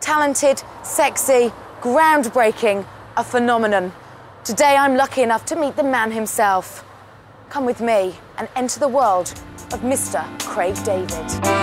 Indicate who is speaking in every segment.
Speaker 1: talented, sexy, groundbreaking, a phenomenon. Today I'm lucky enough to meet the man himself. Come with me and enter the world of Mr. Craig David.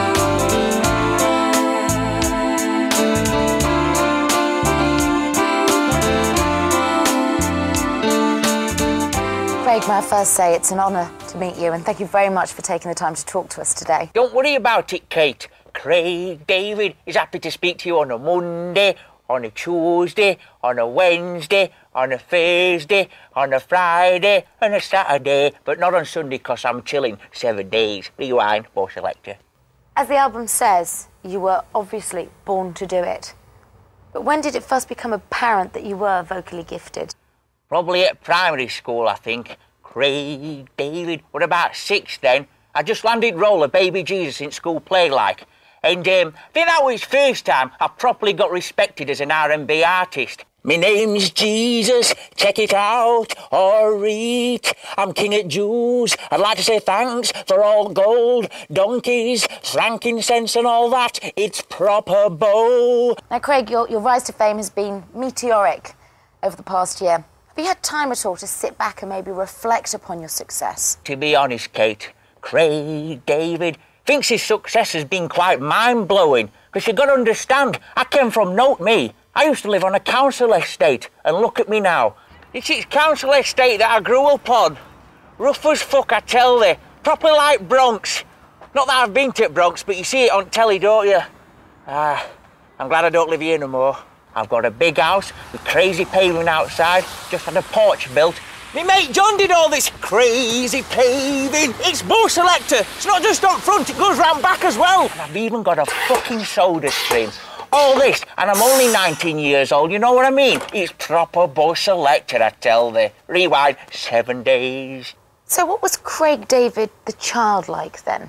Speaker 1: Craig, may I first say it's an honour to meet you, and thank you very much for taking the time to talk to us today.
Speaker 2: Don't worry about it, Kate. Craig David is happy to speak to you on a Monday, on a Tuesday, on a Wednesday, on a Thursday, on a Friday and a Saturday, but not on Sunday because I'm chilling 7 days. Rewind, or Selecta.
Speaker 1: As the album says, you were obviously born to do it. But when did it first become apparent that you were vocally gifted?
Speaker 2: Probably at primary school, I think. Craig David. What about 6 then? I just landed role of Baby Jesus in school play like. And I think that was the first time I properly got respected as an R&B artist. My name's Jesus, check it out, or read. I'm king at Jews. I'd like to say thanks for all gold, donkeys, frankincense and all that. It's proper bow.
Speaker 1: Now, Craig, your rise to fame has been meteoric over the past year. Have you had time at all to sit back and maybe reflect upon your success?
Speaker 2: To be honest, Kate, Craig David thinks his success has been quite mind-blowing. Because you've got to understand, I came from not me. I used to live on a council estate, and look at me now. It's council estate that I grew up on. Rough as fuck, I tell thee. Properly like Bronx. Not that I've been to Bronx, but you see it on telly, don't you? I'm glad I don't live here no more. I've got a big house with crazy paving outside, just had a porch built. My mate John did all this crazy paving. It's more Selecta. It's not just up front, it goes round back as well. And I've even got a fucking soda stream. All this, and I'm only 19 years old, you know what I mean? It's proper boss Selecta, I tell thee. Rewind, 7 days.
Speaker 1: So what was Craig David the child like then?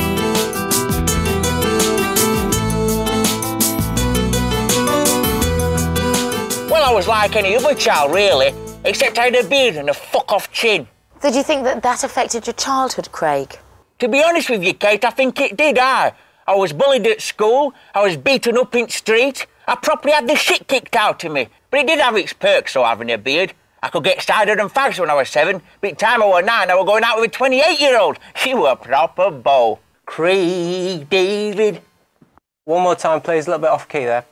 Speaker 2: Well, I was like any other child, really, except I had a beard and a fuck-off chin.
Speaker 1: Did you think that affected your childhood, Craig?
Speaker 2: To be honest with you, Kate, I think it did, I was bullied at school, I was beaten up in the street, I properly had the shit kicked out of me. But it did have its perks, so having a beard. I could get cider and fags when I was 7, but by the time I was 9, I was going out with a 28-year-old. She were a proper beau. Craig David.
Speaker 3: One more time, please, a little bit off key there.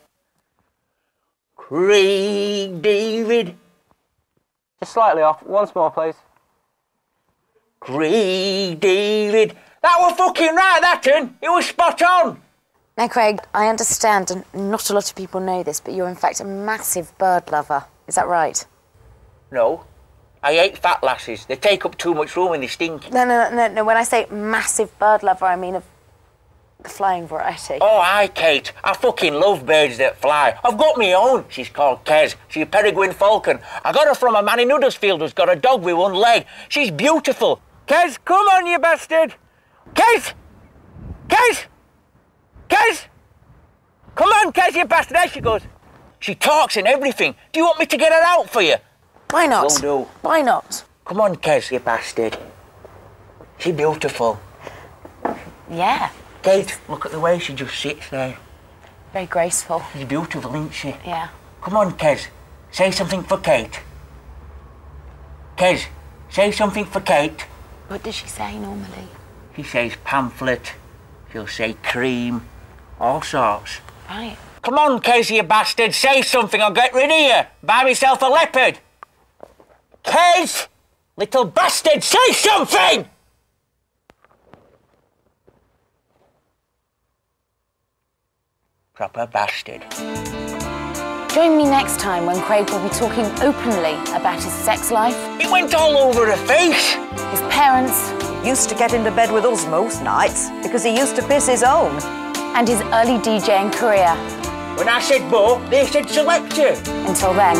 Speaker 2: Craig David.
Speaker 3: Just slightly off, once more, please.
Speaker 2: Craig David. That was fucking right, that one. It was spot on.
Speaker 1: Now, Craig, I understand, and not a lot of people know this, but you're in fact a massive bird lover. Is that right?
Speaker 2: No. I hate fat lasses. They take up too much room and they stink.
Speaker 1: No. When I say massive bird lover, I mean of the flying variety.
Speaker 2: Oh, aye, Kate. I fucking love birds that fly. I've got my own. She's called Kez. She's a peregrine falcon. I got her from a man in Huddersfield who's got a dog with one leg. She's beautiful. Kez, come on, you bastard. Kez! Kez! Kez! Come on, Kez, you bastard. There she goes. She talks and everything. Do you want me to get her out for you?
Speaker 1: Why not?
Speaker 2: Will do.
Speaker 1: Why not?
Speaker 2: Come on, Kez, you bastard. She's beautiful.
Speaker 1: Yeah.
Speaker 2: Kate, look at the way she just sits there.
Speaker 1: Very graceful.
Speaker 2: She's beautiful, isn't she?
Speaker 1: Yeah.
Speaker 2: Come on, Kez. Say something for Kate. Kez, say something for Kate.
Speaker 1: What does she say normally?
Speaker 2: She says pamphlet. She'll say cream. All sorts.
Speaker 1: Right.
Speaker 2: Come on, Kez, you bastard. Say something, I'll get rid of you. Buy myself a leopard. Kez! Little bastard, say something! Proper bastard.
Speaker 1: Join me next time when Craig will be talking openly about his sex life.
Speaker 2: It went all over her face.
Speaker 1: His parents.
Speaker 4: Used to get into bed with us most nights because he used to piss his own.
Speaker 1: And his early DJing career.
Speaker 2: When I said Bo, they said Selecta.
Speaker 1: Until then.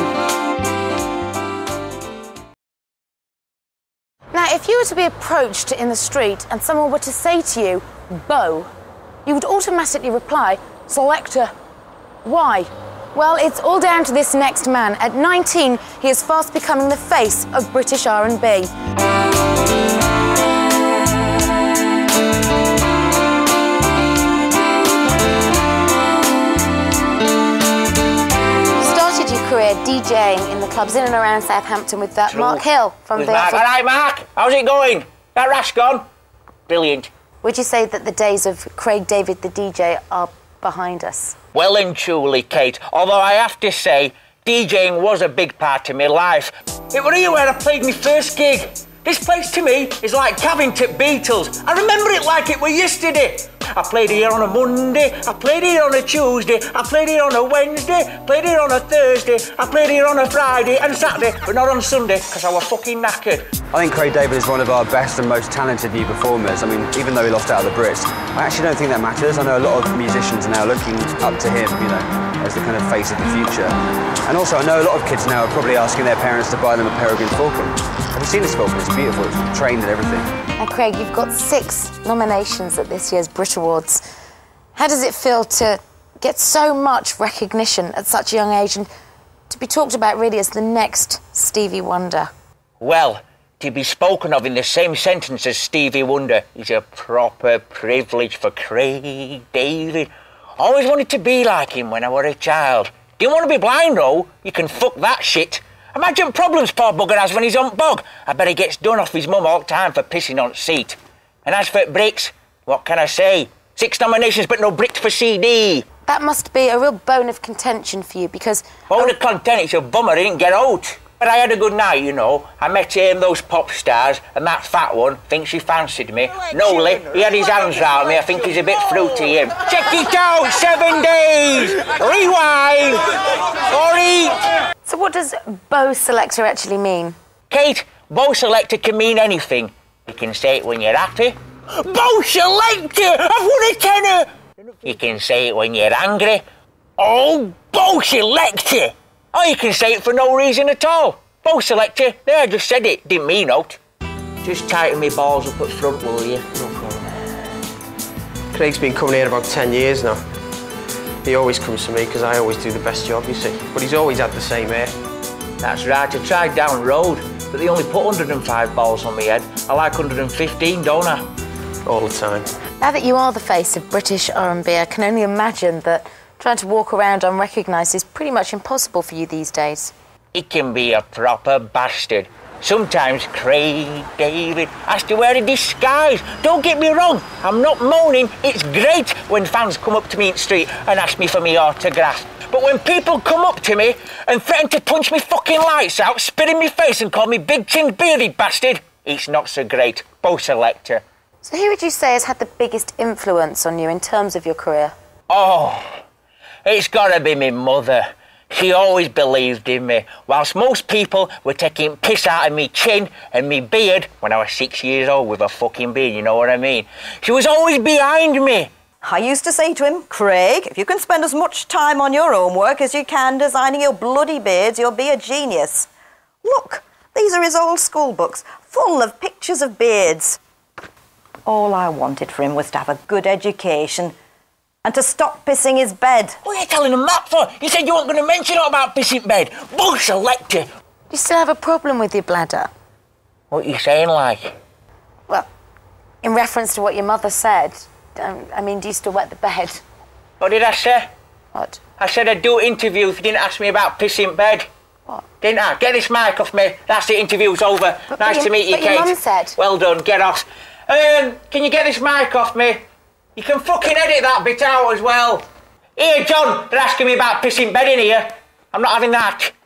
Speaker 1: Now, if you were to be approached in the street and someone were to say to you, Bo, you would automatically reply, Selecta. Why? Well, it's all down to this next man. At 19, he is fast becoming the face of British R&B. here DJing in the clubs in and around Southampton with that
Speaker 2: True.
Speaker 1: Mark Hill from
Speaker 2: With
Speaker 1: the...
Speaker 2: Mark. All right, Mark, how's it going? That rash gone? Brilliant.
Speaker 1: Would you say that the days of Craig David the DJ are behind us?
Speaker 2: Well and truly, Kate. Although I have to say, DJing was a big part of my life. It was here where I played my first gig. This place to me is like Cavington Beatles. I remember it like it was yesterday. I played here on a Monday, I played here on a Tuesday, I played here on a Wednesday, played here on a Thursday, I played here on a Friday and Saturday, but not on Sunday, because I was fucking knackered.
Speaker 5: I think Craig David is one of our best and most talented new performers. I mean, even though he lost out of the Brits, I actually don't think that matters. I know a lot of musicians are now looking up to him, you know, as the kind of face of the future. And also, I know a lot of kids now are probably asking their parents to buy them a Peregrine Falcon. Have you seen this Falcon? It's beautiful, it's trained and everything.
Speaker 1: And Craig, you've got 6 nominations at this year's Brit Awards. How does it feel to get so much recognition at such a young age and to be talked about really as the next Stevie Wonder?
Speaker 2: Well, to be spoken of in the same sentence as Stevie Wonder is a proper privilege for Craig David. Always wanted to be like him when I was a child. Didn't want to be blind though, you can fuck that shit. Imagine problems poor bugger has when he's on bog. I bet he gets done off his mum all the time for pissing on seat. And as for bricks, what can I say? 6 nominations but no bricks for CD.
Speaker 1: That must be a real bone of contention for you because...
Speaker 2: Bone of content, it's a bummer he didn't get out. But I had a good night, you know. I met those pop stars, and that fat one thinks he fancied me. Nolly, he had his hands round me. I think he's a bit fruity, him. Check it out, 7 days. Rewind. Or eat.
Speaker 1: So what does Bo Selecta actually mean?
Speaker 2: Kate, Bo Selecta can mean anything. You can say it when you're happy. Bo Selecta, I've won a tenner. You can say it when you're angry. Oh, Bo Selecta. Or you can say it for no reason at all. Bo Selecta, there, I just said it, didn't mean out. Just tighten me balls up at front, will you? No problem.
Speaker 3: Craig's been coming here about 10 years now. He always comes to me because I always do the best job, you see. But he's always had the same hair.
Speaker 2: That's right, I tried down road, but they only put 105 balls on my head. I like 115, don't I?
Speaker 3: All the time.
Speaker 1: Now that you are the face of British R&B, I can only imagine that trying to walk around unrecognised is pretty much impossible for you these days.
Speaker 2: It can be a proper bastard. Sometimes Craig David has to wear a disguise. Don't get me wrong, I'm not moaning. It's great when fans come up to me in the street and ask me for my autograph. But when people come up to me and threaten to punch me fucking lights out, spit in my face and call me big chin bearded bastard, it's not so great. Bo Selecta.
Speaker 1: So who would you say has had the biggest influence on you in terms of your career?
Speaker 2: Oh, it's gotta be my mother. She always believed in me, whilst most people were taking piss out of me chin and me beard when I was 6 years old with a fucking beard, you know what I mean? She was always behind me.
Speaker 4: I used to say to him, Craig, if you can spend as much time on your own work as you can designing your bloody beards, you'll be a genius. Look, these are his old school books, full of pictures of beards. All I wanted for him was to have a good education and to stop pissing his bed.
Speaker 2: What are you telling him that for? You said you weren't going to mention it about pissing bed. Bo Selecta.
Speaker 1: You still have a problem with your bladder?
Speaker 2: What are you saying, like?
Speaker 1: Well, in reference to what your mother said, I mean, do you still wet the bed?
Speaker 2: What did I say?
Speaker 1: What?
Speaker 2: I said I'd do an interview if you didn't ask me about pissing bed.
Speaker 1: What?
Speaker 2: Didn't I? Get this mic off me. That's it, interview's over. Nice to meet you,
Speaker 1: but
Speaker 2: Kate.
Speaker 1: Your mum said.
Speaker 2: Well done, get off. Can you get this mic off me? You can fucking edit that bit out as well. Here, John, they're asking me about pissing bed in here. I'm not having that.